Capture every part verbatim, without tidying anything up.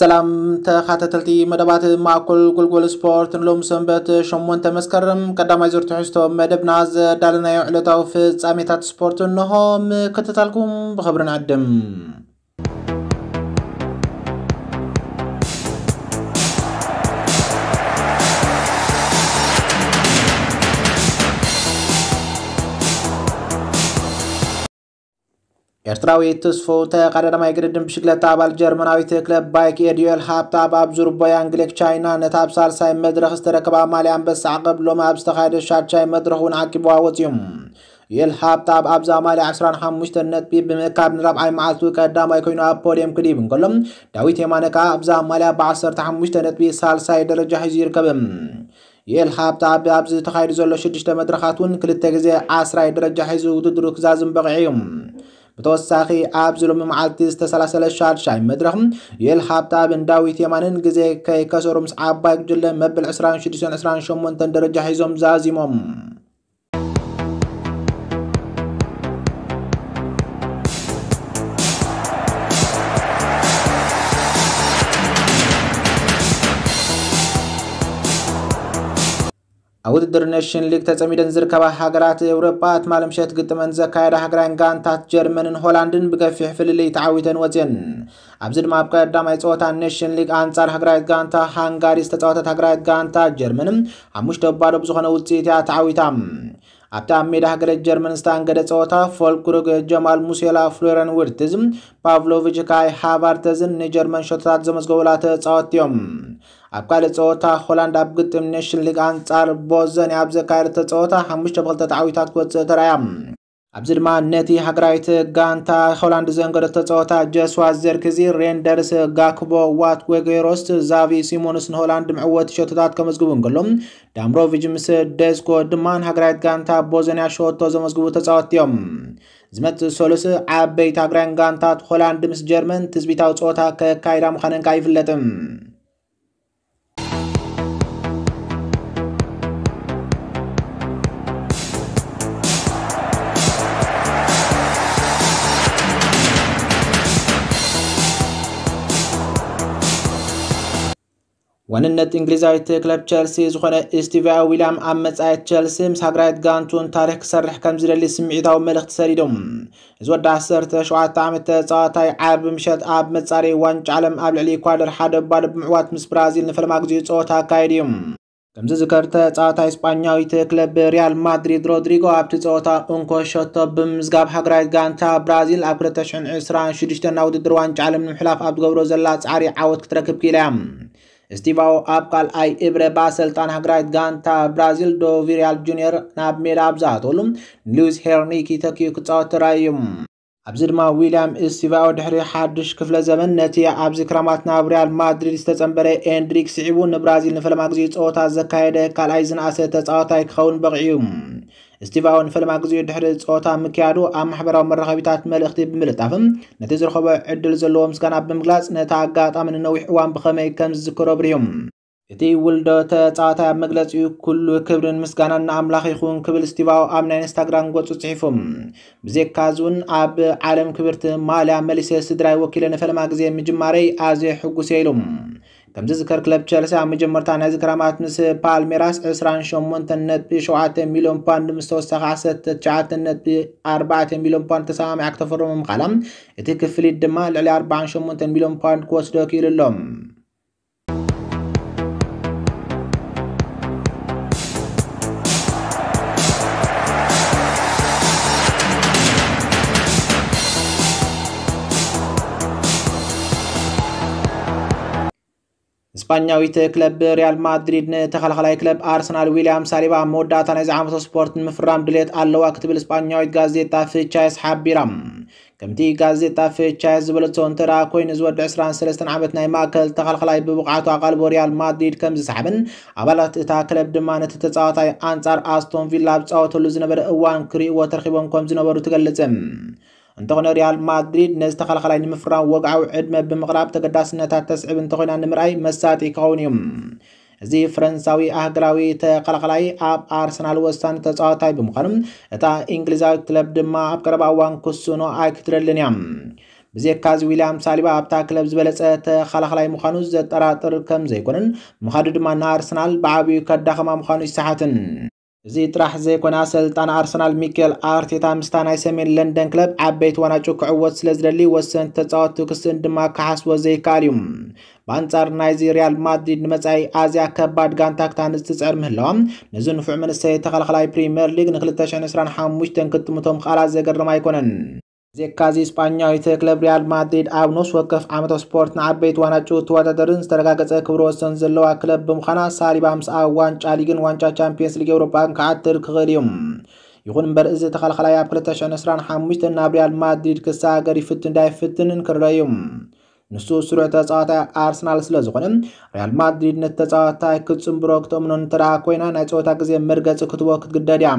سلام تخاتتلتي مدبات معكل قلقل سبورت نلوم سنبت شمون تمسكرم قدام يزور تحستو مدب ناز دالنا يعلتاو في ساميتات سبورت انهم كتتالكم بخبرنا عدم ኤርትራዊ ተስፎ ተቀዳዳማ ይግድም ብሽክለታ አባል ጀርመናዊ ክለብ ባይክ ኤዲዩል ሃብታ ባብዙር ቦያንግሌክ ቻይና ነታብ ሳልሳይ መድረኽ ዝተረከባ ማሊያን በሳዕቀብ ሎም ኣብ ዝተኻደ ሻቻይ መድረኹን ዓቂቡ አወጽዩም የል ሃብታ አብዛ ማሊያ عشرة وخمسة ነጥቢ በመካብ ንራብዓይ መዓልቱ ቀዳማይ ኮይኑ ኣብ ፖዲየም ክዲብ እንከሎም ዳዊት የማነካ አብዛ ማሊያ በ15 ነጥቢ ሳልሳይ ደረጃ ሒዙ ይርከብ የል ሃብታ አብዛ ተኻይዱ ዘሎ ሽዱሽተ መድረኻቱን ክልተ ግዜ عشرة ደረጃ ሒዙ ውድድሩ ክዛዝም በቂዑም بتوساخي عاب زلوم معالتي استسلاسل الشاد شاي مدرخ يل حابتا بن داويت يمانن غزي كي كسرم صعاب بايك جل مبل عسران شديسون عسران شمون تندرجة حيزوم زازيموم أود الدرنيشن ليك تسميدن زركبا حقرات أوروبا أتمالم شات قطمان زكايدا حقران غانتات جرمنن هولاندن بكفي حفل اللي تعويتن وزين أبزد ما بقى دام يتوتا النيشن ليك أنصار حقرات غانتا هانغاري استطاعتا حقرات غانتا جرمنن عموش دبارو بزخنا وزيتها تعويتام أبتا ميدا حقرات جرمن ستانقد توتا فولكروغ جمال موسيلا فلوران ويرتزم بافلوفيج كاي حابارتزن نجرمن شوتات زمزغولات تعوتيوم أبقال توتا هولاند أبقتم نيشن ليك أنصار بوزن أبزا كاير توتا حموش تبغلتا تعويتات كوت ترايام أبزد ما نتي حقرايت غانتا هولاند زنقر توتا جسوا زيركزي ريندرس غاكبو وات ويغيروست زافي سيمونس هولاند معوت شوتات كمزغبون قلهم دامروفيج مس ديسكو دمان حقرايت غانتا بوزن يشوتو زمزغبو تصوتيوم زمت سولس عبيت حقران غانتا هولاند مس جرمن تزبيتاو توتا كايرا مخانن كايفلتم وننت إنجليزاوي كلب تشيلسي زخنا استيفا ويليام أمتسايت تشيلسي مسحقرايت غانتون تاريخ سرح كم زرلي سمعيتاو ملخت سريدوم زود عسرت شوعات عامت صاتاي عاب مشات عاب متصاري وانج علم قبل علي كوادر حد باد بمعوات مس برازيل نفلماغزي صوتا كايديوم كم ذكرت صاتاي اسبانياوي كلب ريال مدريد رودريغو ابت صوتا انكو شوتو بمزغاب حقرايت غانتا برازيل ابرتشن عشرة شدشتنا وددر وانج علم محلاف ابد غبرو زلا صاري عاوت كتركب كيلام استيفاو أبقال أي إبرة باسلطان هجرايت غانتا برازيل دو فيريال جونيور ناب ميرا أبزاتولم لويس هيرنيكي تكيو كتاوت رايوم أبزد ما ويليام استيفاو دحري حادش كفل زمن نتيا أبز كراماتنا بريال مادريد استتنبري إندريك سعيبون برازيل نفلماغزي توتا زكايدة كالايزن أسي تتاوتا يكخون بغيوم استيفاون فلماغزي دحري توتا مكيادو أم حبراو مرخبيتات ملختي بملتافم نتيزر خبا عدل زلوهم سكان بمغلاس نتاقات أمن نوح وان بخمي كمز ذكرو بريوم إتي ولدو تتاوتا مغلاس كل كبرن مسكانا أملاخ يخون كبل استيفاو أمنا انستاغرام قوتو صحيفهم بزيك كازون أب عالم كبرت ماليا مليسي سدراي وكيلن فلماغزي مجماري آزي حقو سيلوم كم ذكر كلب تشيلسي عم جمرتان هذه كرامات مس بالميراس عشرين شمون تنت بشوعة مليون باند مستوسخ عسات تشعات تنت بأربعة مليون باند تسامع أكتفر من قلم يتكفل الدماء على أربعة شمون تن مليون باند كوس دوكيل اللوم اسبانياوي كلب ريال مدريد تخلخلاي كلب ارسنال ويليام ساليبا موداتا نزي عامتو سبورت مفرام دليت الله كتب الاسبانياوي غازيتا فيتشايس حبيرام كمتي غازيتا فيتشايس بلتون ترا كوين زود عشرين ثلاثة عامت ناي ماكل تخلخلاي ببقعتو اقلب ريال مدريد كم زسحبن ابالات تا كلب دمانه تتصاوتاي انصار استون فيلا بصاوتو لزنبر اوان كري وترخيبهم كم زنبرو تغلصم انتقنا ريال مدريد نستخل خلاي نمفران وقعو عدمه بمقراب تقداسنتات تسعب انتقنا نمرأي مساتي كونيوم زي فرنساوي اهجراوي تقلقلاي اب ارسنال وستان تصاوتاي بمقرم اتا انجليزاوي كلب دما اب قربا وان كسونو اكترلنيام ብዘይካዚ ዊልያም ሳሊባ ኣብታ ክለብ ዝበለጸ ተኸላኻላይ ምዃኑ ዘጠራጥር ከም ዘይኮነን ምኻዱ ድማ ንኣርሰናል ብዓብዩ ከዳኸማ ምዃኑ ይሰሓትን እዚ ጥራሕ ዘይኮነ ኣሰልጣኒ ኣርሰናል ሚኬል ኣርቴታ ምስታ ናይ ሰሜን ለንደን ክለብ ዓበይቲ ዋናጩ ክዕወት ስለ ዝደሊ ወሰንቲ ተጻወቱ ክስን ድማ ክሓስቦ ዘይከኣል እዩ በአንጻር ናይዚ ሪያል ማድሪድ ንመጻኢ ኣዝያ ከባድ ጋንታ ክታንጽ ትጽዕር ምህላዋ ነዚ ንፉዕ መንሰይ ተኸላኻላይ ፕሪምየር ሊግ ን2025 ክትምቶም ቃላት ዘገርም ኣይኮነን ዘካዚ እስጳኛዊ ክለብ ሪያል ማድሪድ ኣብ ኖስ ወከፍ ዓመት ስፖርት ንዓበይቲ ዋናጩ ተወዳደርን ዝተረጋገጸ ክብረ ወሰን ዘለዋ ክለብ ብምዃና ሳሊባ ምስ ኣብ ዋንጫ ሊግን ዋንጫ ቻምፒየንስ ሊግ ኤውሮፓን ክዓትር ክኽእል እዩ ይኹን እምበር እዚ ተኸላኻላይ ኣብ2025 ናብ ሪያል ማድሪድ ክሳገር ይፍትን እንዳይፍትንን ክረዩ ንሱ ስሩዕ ተጻዋታይ ኣርሰናል ስለ ዝኾነ ሪያል ማድሪድ ነቲ ተጻዋታይ ክጽምብሮ ክትእምኖን እንተደኣ ኮይና ናይ ጸወታ ግዜ መርገጺ ክትቦ ክትግደድ እያ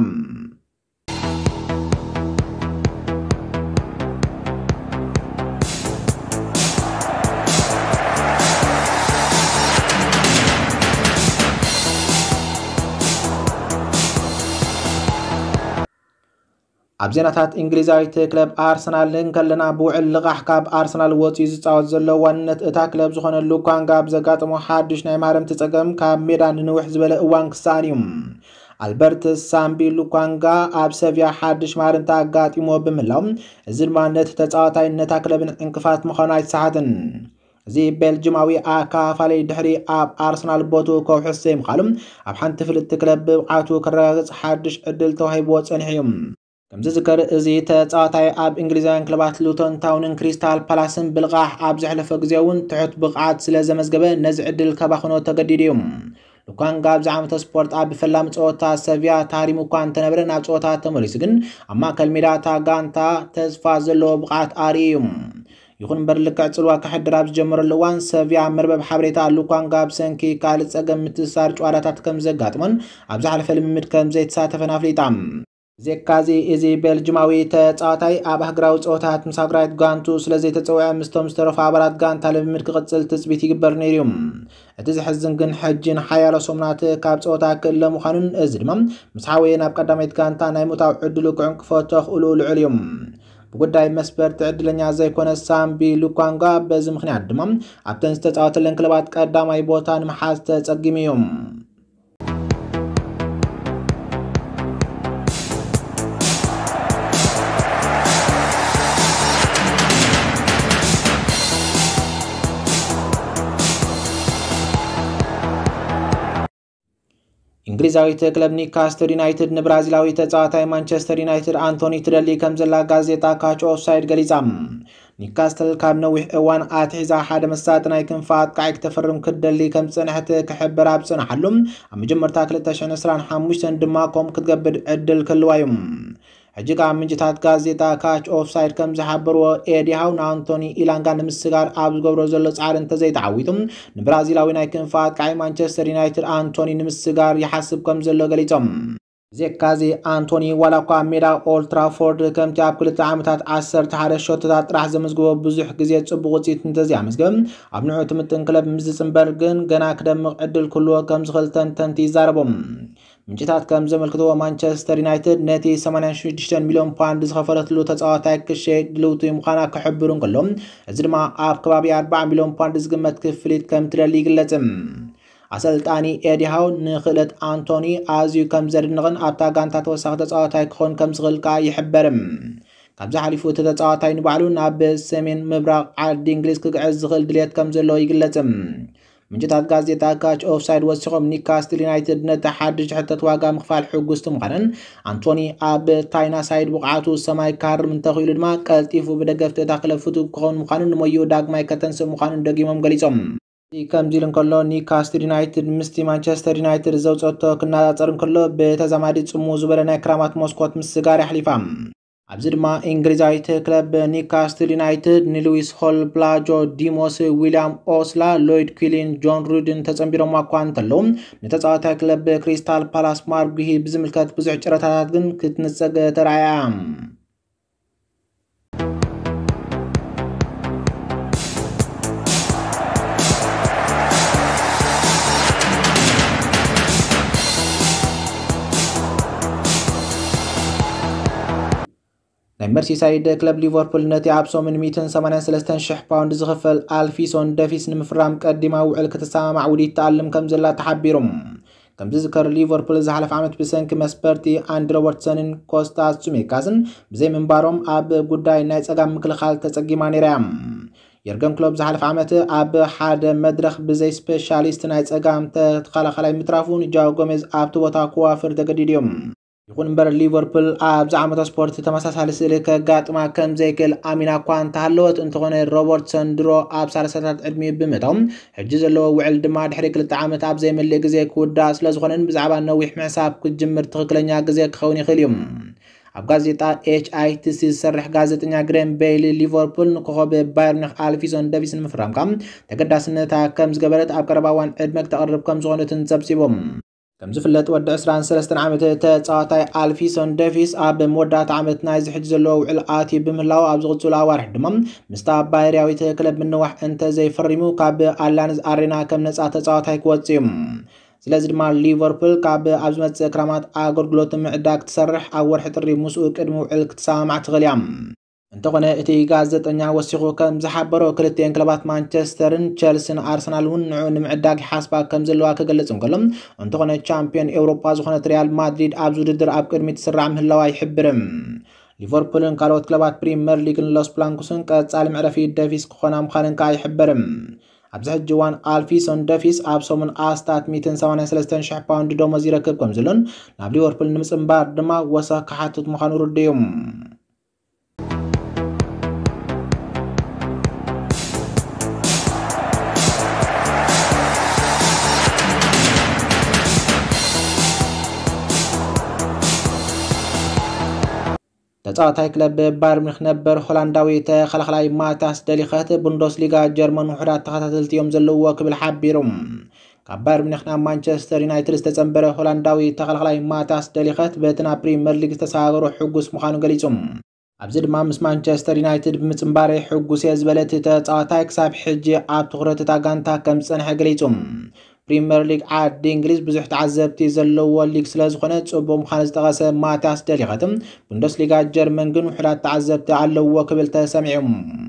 ኣብ ዜናታት እንግሊዛዊት ክለብ ኣርሰናል ከለና ብውዕል ልቓሕ ካብ ኣርሰናል ወፂኡ ዝጻወት ዘሎ ዋንነት እታ ክለብ ዝኾነ ሉኳንጋ ብዘጋጥሞ ሓድሽ ናይ ማረምቲ ጸገም ካብ ሜዳ ንንውሕ ዝበለ እዋን ክሳኣን እዩ ኣልበርት ሳምቢ ሉኳንጋ ኣብ ሰቪያ ሓድሽ ማረምቲ ኣጋጢሞ ብምህላው እዚ ድማ ነቲ ተጻዋታይ ነታ ክለብን እንቅፋት ምዃኑ ኣይተሰሓትን እዚ ቤልጅማዊ ኣካፋለይ ድሕሪ ኣብ ኣርሰናል ቦቱ ከውሕስ ዘይምኻሉ ኣብ ሓንቲ ፍልጥቲ ክለብ ብብቕዓቱ ክረጋገጽ ሓድሽ ዕድል ተዋሂብዎ ጸኒሑ እዩ ከምዚ ዝከር እዚ ተጻዋታይ ኣብ እንግሊዛውያን ክለባት ሉቶን ታውንን ክሪስታል ፓላስን ብልቓሕ ኣብ ዘሕለፈ ግዜ እውን ትሑት ብቕዓት ስለ ዘመዝገበ ነዚ ዕድል ከባኽኖ ተገዲዱ እዩ ሉኳንጋ ኣብዚ ዓመተ ስፖርት ኣብ ፈላሚ ጸወታ ሰቪያ ታሪሙ እኳ እንተነበረ ናብ ጸወታ ተመሊሱ ግን ኣብ ማእከል ሜዳ እታ ጋንታ ተስፋ ዘለዎ ብቕዓት ኣርዩ እዩ ይኹን እምበር ልክዕ ጽልዋ ክሕድር ኣብ ዝጀመረሉ እዋን ሰቪያ መርበብ ሓበሬታ ሉኳንጋ ብሰንኪ ካልእ ጸገም ምትእስሳር ጨዋታታት ከም ዘጋጥሞን ኣብ ዝሓለፈ ልምምድ ከም ዘይተሳተፈን ኣፍሊጣ ዘካዚ እዚ ቤልጅማዊ ተጻዋታይ ኣብ ሃገራዊ ጸወታት ምስ ሃገራዊት ጋንቱ ስለ ዘይተጸውዐ ምስቶም ዝተረፉ ኣባላት ጋንታ ልምምድ ክቕጽል ትጽቢት ይግበር ነይሩ እዩ እቲ ዝሕዝን ግን ሕጂን ሓያሎ ሶምናት ካብ ጸወታ ክእለ ምዃኑን እዚ ድማ ምስ ሓወየ ናብ ቀዳማይት ጋንታ ናይ ምውታው ዕድሉ ክዕንቅፎ ተኽእሉ ልዑል እዩ ብጉዳይ መስፈርቲ ዕድለኛ ዘይኮነ ሳምቢ ሉኳንጋ በዚ ምኽንያት ድማ ኣብተን ዝተጻወተለን ክለባት ቀዳማይ ቦታ ንምሓዝ ተጸጊሙ እዩ እንግሊዛዊት ክለብ ኒውካስትል ዩናይትድ ንብራዚላዊ ተጻዋታይ ማንቸስተር ዩናይትድ አንቶኒ ትደሊ ከም ዘላ ጋዜጣ ካች ኦፍሳይድ ገሊጻ ኒውካስትል ካብ ነዊሕ እዋን ኣትሒዛ ሓደ መሳጢ ናይ ክንፋ ኣጥቃዒ ክተፈርም ክደሊ ከም ጽንሕቲ ክሕበር ኣብ ጽንሓሉ ኣብ መጀመርታ2025 ድማ ከም ክትገብድ ዕድል ክህልዋ እዩ ሕጂጋ ምንጭታት ጋዜጣ ካች ኦፍሳይድ ከም ዝሓበርዎ ኤዲ ሃው ንኣንቶኒ ኢላንጋ ንምስጋር ኣብ ዝገብሮ ዘሎ ጻዕሪ እንተዘይተዓዊቱ ንብራዚላዊ ናይ ክንፋ ኣጥቃዒ ማንቸስተር ዩናይትድ አንቶኒ ንምስጋር ይሓስብ ከም ዘሎ ገሊጾም ዘካዚ አንቶኒ ዋላ እኳ ሜዳ ኦልድ ትራፎርድ ከምቲ ኣብ ክልተ ዓመታት ዓሰርተ ሓደ ሾቶታት ጥራሕ ዘመዝግቦ ብዙሕ ግዜ ጽቡቕ ውፅኢት እንተዘይኣመዝገበ ኣብ ንዑ ትምጥን ክለብ ምስ ዝጽንበር ግን ገና ክደምቕ ዕድል ክህልዎ ከም ዝኽእል ተንተንቲ ይዛረቦም ምንጭታት ከም ዘመልክትዎ ማንቸስተር ዩናይትድ ነቲ ሰማንያ ሽዱሽተ ሚልዮን ፓውንድ ዝኸፈለትሉ ተጻዋታይ ክሸይጥ ድልውቲ ምዃና ክሕብሩ እንከሎም እዚ ድማ ኣብ ከባቢ ኣርባዓ ሚልዮን ፓውንድ ዝግመት ክፍሊት ከም ትደሊ ይግለጽ ኣሰልጣኒ ኤዲ ሃው ንኽእለት አንቶኒ ኣዝዩ ከም ዘድንቕን ኣብታ ጋንታ ተወሳኺ ተጻዋታይ ክኾን ከም ዝኽእል ከዓ ይሕበር ካብዚ ሓሊፉ እቲ ተጻዋታይ ንባዕሉ ናብ ሰሜን ምብራቕ ዓዲ እንግሊዝ ክግዕዝ ዝኽእል ድሌት ከም ዘለዎ ይግለጽ ምንጭታት ጋዜጣ ካች ኦፍሳይድ ወሲኾም ኒውካስትል ዩናይትድ ነቲ ሓድሽ ሕተት ዋጋ ምኽፋል ሕጉስቲ ምዃንን አንቶኒ ኣብ ታይና ሳይድ ብቕዓቱ ሰማይ ካርም እንተኽኢሉ ድማ ቀልጢፉ ብደገፍቲ እታ ክለብ ፍቱው ክኸውን ምዃኑን ንሞይኡ ዳግማይ ከተንስእ ምዃኑን ደጊሞም ገሊጾም ከምዚ ኢሉ እንከሎ ኒውካስትል ዩናይትድ ምስቲ ማንቸስተር ዩናይትድ ዘውፀቶ ክነጻጸር እንከሎ ብተዛማዲ ጽምው ዝበለ ናይ ክራማት መስኮት ምስጋር ይሕሊፋ ኣብዚ ድማ እንግሊዛዊት ክለብ ኒውካስትል ዩናይትድ ንሉዊስ ሆል ብላጆ ዲሞስ ዊሊያም ኦስላ ሎይድ ኩሊን ጆን ሩድን ተጸንቢሮም እኳ እንተለዉ ንተጻዋታይ ክለብ ክሪስታል ፓላስ ማርጉሂ ብዝምልከት ብዙሕ ጨረታታት ግን ክትንጸግ ተረኣያ ናይ መርሲሳይድ ክለብ ሊቨርፑል ነቲ ኣብሶምን مئة وثمانية وثلاثين شح باوند ዝኽፈል ኣልፊሶን ደፊስ ንምፍራም ቀዲማ ውዕል ክትሰማዕ ውዲት ተኣልም ከም ዘላ ተሓቢሮም ከም ዝዝከር ሊቨርፑል ዝሓለፈ ዓመት ብሰንኪ መስፐርቲ ኣንዲ ሮበርትሰንን ኮስታስ ሱሜካስን ብዘይ ምንባሮም ኣብ ጉዳይ ናይ ጸጋም ምክልኻል ተጸጊማ ነይራ የርገን ክሎብ ዝሓለፈ ዓመት ኣብ ሓደ መድረኽ ብዘይ ስፔሻሊስት ናይ ጸጋም ተኸላኻላይ ምትራፉን ጃው ጎሜዝ ኣብቲ ቦታ ክዋፍር ተገዲድዮም ይኹን እምበር ሊቨርፑል ኣብ ዛዕመታ ስፖርት ተመሳሳሊ ስእሊ ከጋጥማ ከም ዘይክእል ኣሚና እኳ እንተሃለወት እንትኾነ ሮበርትሰን ድሮ ኣብ ሰላሳታት ዕድሜ ብምእታው ሕጂ ዘለዎ ውዕል ድማ ድሕሪ ክልተ ዓመት ኣብ ዘይመልእ ግዜ ክውዳእ ስለ ዝኾነን ብዛዕባ ነዊሕ ምሕሳብ ክጅምር ትኽክለኛ ግዜ ክኸውን ይኽእል እዩ ኣብ ጋዜጣ ኤች አይ ቲ ሲ ዝሰርሕ ጋዜጠኛ ግሬም ቤይሊ ሊቨርፑል ንኮኸብ ባየር ሙኒኽ ኣልፊሶን ደቪስን ምፍራምካ ተገዳስነታ ከም ዝገበረት ኣብ ቀረባ እዋን ዕድመ ክተቕርብ ከም ዝኾነትን ሰብሲቦም ከም ዝፍለጥ ወዲ عشرين وثلاثة ዓመት ተጻዋታይ ኣልፊሶን ደቪስ ኣብ መወዳእታ ዓመት ናይ ዝሕጅ ዘለዎ ውዕል ኣትዩ ብምህላው ኣብ ዝቕፅሉ ኣዋርሕ ድማ ምስታ ባየራዊት ክለብ ምንዋሕ እንተ ዘይፈሪሙ ካብ ኣላንዝ ኣሬና ከም ነፃ ተጻዋታይ ክወፅእ እዩ ስለዚ ድማ ሊቨርፑል ካብ ኣብ ዝመጽእ ክራማት ኣገልግሎት ምዕዳግ ትሰርሕ ኣብ ወርሒ ጥሪ ምስኡ ቅድሚ ውዕል ክትሰማዕ ትኽእል እያ እንተኾነ እቲ ጋዜጠኛ ወሲኹ ከም ዝሓበሮ ክልቲአን ክለባት ማንቸስተርን ቸልሲን ኣርሰናል እውን ንዑ ንምዕዳግ ሓስባ ከም ዘለዋ ክገልጽ እንከሎም እንተኾነ ቻምፒዮን ኤውሮፓ ዝኾነት ሪያል ማድሪድ ኣብ ውድድር ኣብ ቅድሚት ትስራዕ ምህላዋ ይሕብርም ሊቨርፑልን ካልኦት ክለባት ፕሪምየር ሊግን ሎስ ብላንኮስን ቀጻሊ ምዕረፊ ደቪስ ክኾና ምዃንን ከዓ ይሕብርም ኣብዚ ሕጂ እዋን ኣልፊሶን ደፊስ ኣብ ሰሙን ኣስታት مئة وثمانية وثلاثين شح ፓውንድ ደሞዝ ይረክብ ከም ዘሎን ናብ ሊቨርፑል ንምጽምባር ድማ ወሳኺ ክሓትት ምዃኑ ርድዮም ተጻዋታይ ክለብ ባየር ሙኒኽ ነበር ሆላንዳዊ ተኸላኻላይ ማታስ ደሊኸት ቡንደስሊጋ ጀርመን ውሕዳት ተኸታተልቲ እዮም ዘለዎ ክብል ሓቢሮም ካብ ባየር ሙኒኽ ናብ ማንቸስተር ዩናይትድ ዝተጸንበረ ሆላንዳዊ ተኸላኻላይ ማታስ ደሊኸት በቲ ናብ ፕሪምየር ሊግ ዝተሰጋገሩ ሕጉስ ምዃኑ ገሊጾም ኣብዚ ድማ ምስ ማንቸስተር ዩናይትድ ብምጽምባር ሕጉስ ዝበለት ተጻዋታይ ክሳብ ሕጂ ኣብ ትኹረት እታ ጋንታ ከም ዝጸንሐ ገሊጾም ፕሪምየር ሊግ ዓዲ እንግሊዝ ብዙሕ ተዓዘብቲ ዘለዎ ሊግ ስለ ዝኾነ ጽቡቕ ምዃኑ ዝጠቐሰ ማታስ ደሊኸትም ቡንደስሊጋ ጀርመን ግን ውሕዳት ተዓዘብቲ ኣለዎ ክብል ተሰሚዖም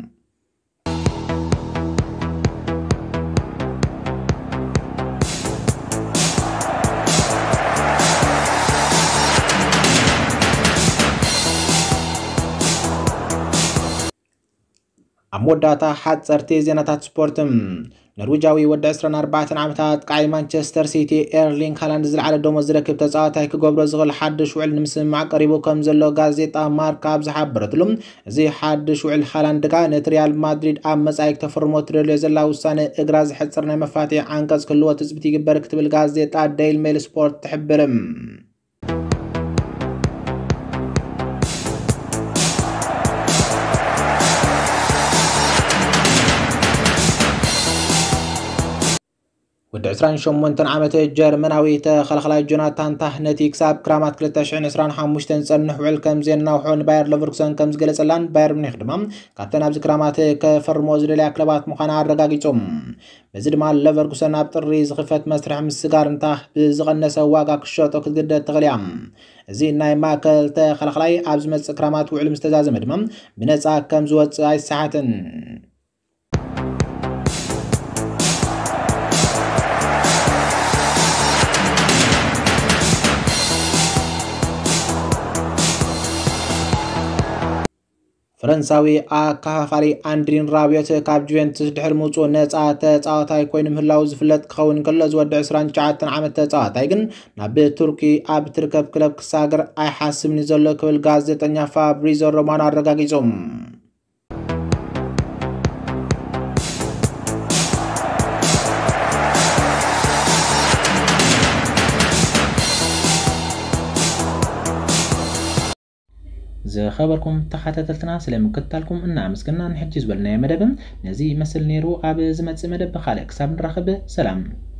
ኣሞዳታ ሓጸርቲ ዜናታት ስፖርትም نرويجاوي ود عشرين وأربعة عامات قاعي مانشستر سيتي إيرلينغ هالاند زلعل دومز ركب تزاوتاي كغبرو زغل حدش وعل نمسمع قريبو كم زلو غازيطا ماركا بزحبرتلم زي حدش وعل هالاند كا نت ريال مدريد ام مصايك تفرمو تريل زلا وسانه اغراز حصرنا مفاتيح عنقص كلو تثبتي يبرك تبل غازيطا ديل ميل سبورت تحبرم ود عشرين وثمانية عامات جرمناوي تخلخلاي جوناتان تاهنتي كساب كرامات ثلاثة عشر عشرين وخمسة تصنح وعل كم زين وحون باير ليفركسن كم زغلصلان باير منيخ دمام كاتن ابز كرامات كفرموز للي كلبات مخانا አረጋግጾም በዚህ ድማ ለቨርኩሰን ኣብ ጥሪ ዝኽፈት መስርሕ ምስጋር እንታ ብዝቐነሰ ዋጋ ክሸጦ ክትግደድ ትኽእልያም እዚ ናይ ማእከል ተኸላኻላይ ኣብ ዝመጽእ ክራማት ውዕል ምስተዛዘመ ድማ ብነፃ ከም ዝወፅእ ኣይሰሓትን فرنساوي أكافري أندرين رابيوت كاب جوفنتوس دحر موصو نصا تጻዋታይ ኮይኑ ምህላው ዝፍለጥ ክኸውን ከሎ ዝወድ عشرين وتسعة ዓመት ተጻዋታይ ግን ናብ ቱርኪ ኣብ ትርከብ ክለብ ክሳገር ኣይሓስብኒ ዘሎ ክብል ጋዜጠኛ ፋብሪዞ ሮማኖ አረጋግጾም زي خبركم تحتتلتنا سلام كتالكم إن أمسكنا نحجز بالنا مدبم نزي مثل نيرو أب زمت مدب خالق ساب نرخب سلام